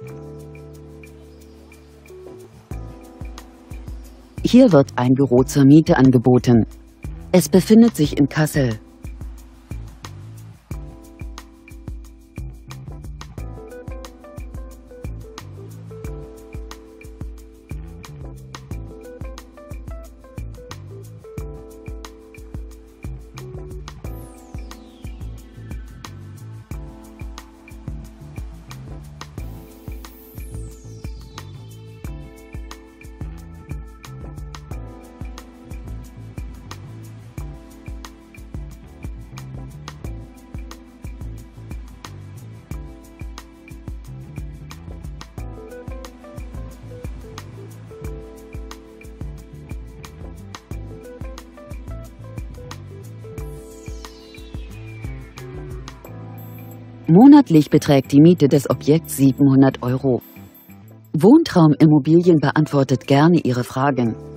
Hier wird ein Büro zur Miete angeboten. Es befindet sich in Kassel. Monatlich beträgt die Miete des Objekts 700 €. Wohntraumimmobilien beantwortet gerne Ihre Fragen.